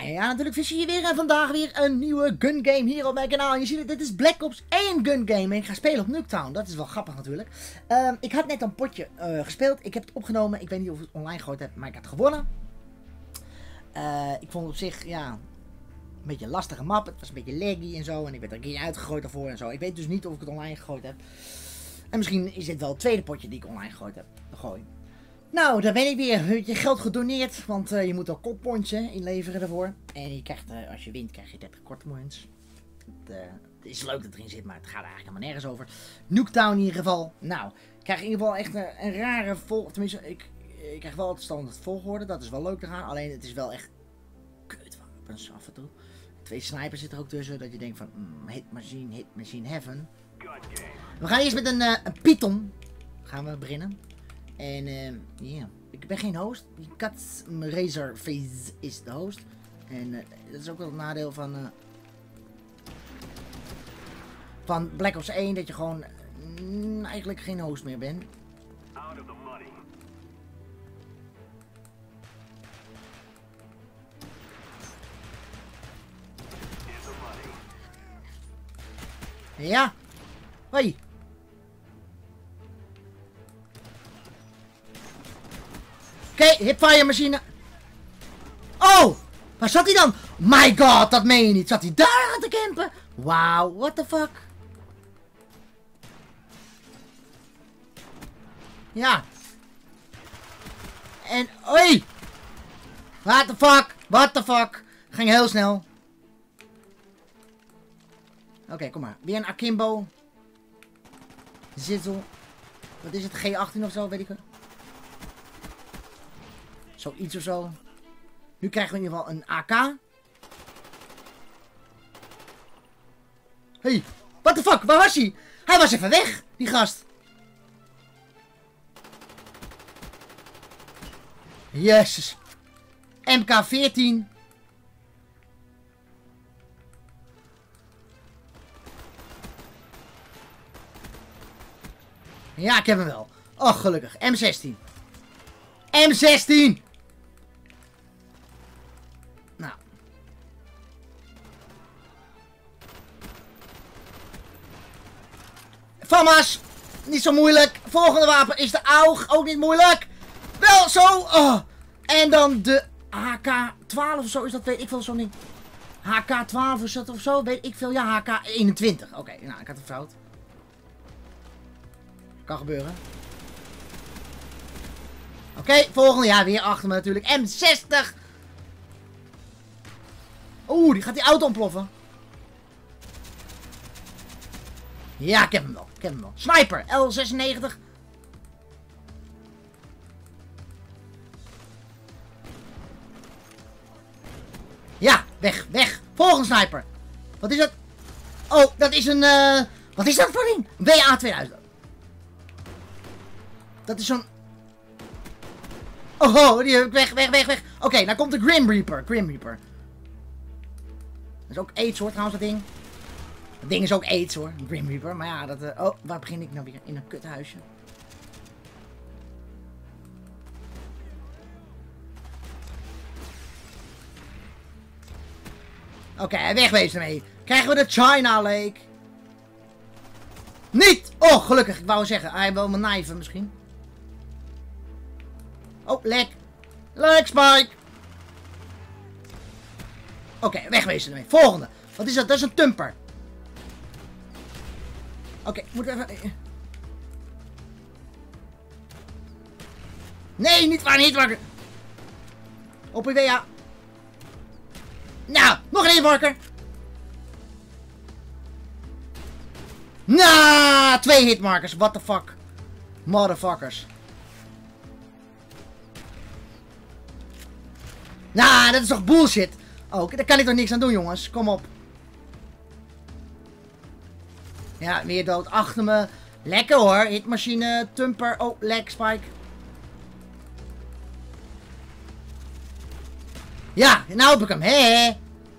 Ja, natuurlijk vis je hier weer en vandaag weer een nieuwe gun game hier op mijn kanaal. En je ziet het, dit is Black Ops 1 gun game en ik ga spelen op Nuketown. Dat is wel grappig natuurlijk. Ik had net een potje gespeeld, ik heb het opgenomen. Ik weet niet of ik het online gegooid heb, maar ik had gewonnen. Ik vond het op zich, ja, een beetje een lastige map. Het was een beetje laggy en zo en ik werd er een keer uitgegooid daarvoor en zo. Ik weet dus niet of ik het online gegooid heb. En misschien is dit wel het tweede potje die ik online gegooid heb. Nou, daar ben ik weer. Je geld gedoneerd, want je moet al kotpoints inleveren daarvoor. En je krijgt, als je wint, krijg je 30 kotpoints. Het is leuk dat het erin zit, maar het gaat eigenlijk helemaal nergens over. Nuketown in ieder geval. Nou, ik krijg in ieder geval echt een rare volgorde. Tenminste, ik krijg wel het standaard volgorde. Dat is wel leuk te gaan. Alleen het is wel echt kutwapens af en toe. 2 snipers zitten er ook tussen. Dat je denkt van, hit machine heaven. We gaan eerst met een Python. Gaan we beginnen. En ja, ik ben geen host. Kat Razorface is de host. En dat is ook wel het nadeel van Black Ops 1. Dat je gewoon eigenlijk geen host meer bent. Ja. Hoi. Oké, hipfire machine. Oh! Waar zat hij dan? My god, dat meen je niet. Zat hij daar aan te campen? Wauw, what the fuck? Ja. En, oi! What the fuck? What the fuck? Ging heel snel. Oké, kom maar. Weer een Akimbo. Zitzel. Wat is het? G18 of zo, weet ik wel. Zoiets of zo. Nu krijgen we in ieder geval een AK. Hey, what the fuck? Waar was hij? Hij was even weg, die gast. Jezus. MK14. Ja, ik heb hem wel. Oh, gelukkig. M16. M16! Nou. FAMAS! Niet zo moeilijk. Volgende wapen is de AUG. Ook niet moeilijk. Wel zo. Oh. En dan de HK12 of zo. Is dat, weet ik veel, zo'n ding. HK12 is dat of zo? Weet ik veel. Ja, HK21. Oké, nou, ik had een fout. Kan gebeuren. Oké, volgende. Ja, weer achter me natuurlijk. M60. Oeh, die gaat die auto ontploffen. Ja, ik heb hem wel. Ik heb hem wel. Sniper. L96. Ja, weg, weg. Volgende sniper. Wat is dat? Oh, dat is een... wat is dat voor ding? WA2000. Dat is zo'n... Oh, die heb ik weg, weg, weg, weg. Oké, nou komt de Grim Reaper. Grim Reaper. Dat is ook AIDS hoor, trouwens, dat ding. Dat ding is ook AIDS hoor, Grim Reaper. Maar ja, dat... oh, waar begin ik nou weer? In een kuthuisje. Oké, wegwezen ermee. Krijgen we de China Lake? Niet! Oh, gelukkig. Ik wou zeggen, hij wil me knijven misschien. Oh, lek. Lek, Spike. Oké, wegwezen ermee. Volgende. Wat is dat? Dat is een tumper. Oké, moet even... Nee, niet waar, niet waar. Op ja. Nou, nog een hitmarker. Nou, 2 hitmarkers. What the fuck. Motherfuckers. Nou, dat is toch bullshit. Oh, daar kan ik toch niks aan doen, jongens. Kom op. Ja, weer dood achter me. Lekker hoor. Hitmachine, tumper. Oh, lek, Spike. Ja, nou heb ik hem. Hé.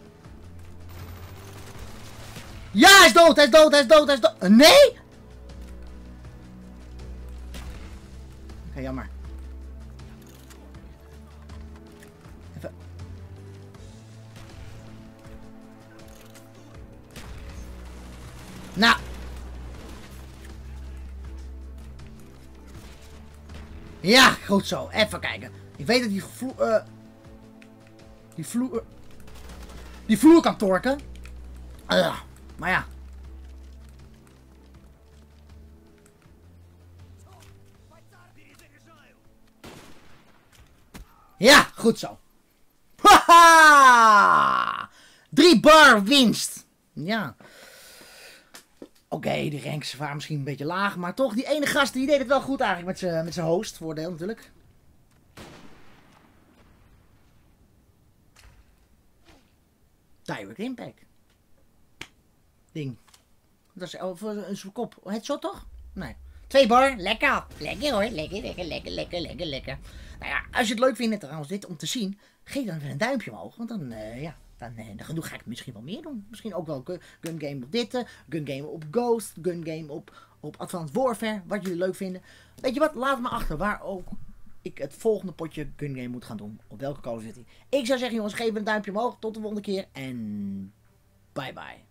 Ja, hij is dood. Hij is dood. Hij is dood. Hij is dood. Nee? Oké, jammer. Even. Nou. Ja, goed zo. Even kijken. Ik weet dat die vloer kan torken. Maar ja. Ja, goed zo. Haha! 3 bar winst. Ja. Oké, die ranks waren misschien een beetje laag, maar toch, die ene gast die deed het wel goed eigenlijk met zijn host. Voordeel natuurlijk. Direct impact. Ding. Dat is een kop. Headshot toch? Nee. 2 bar. Lekker. Lekker hoor. Lekker. Nou ja, als je het leuk vindt trouwens dit om te zien, geef dan even een duimpje omhoog. Want dan, dan ga ik het misschien wel meer doen. Misschien ook wel gun game op dit, gun game op Ghost, gun game op Advanced Warfare. Wat jullie leuk vinden. Weet je wat? Laat me achter waar ook ik het volgende potje gun game moet gaan doen. Op welke Call of Duty. Ik zou zeggen jongens, geef een duimpje omhoog. Tot de volgende keer. En bye bye.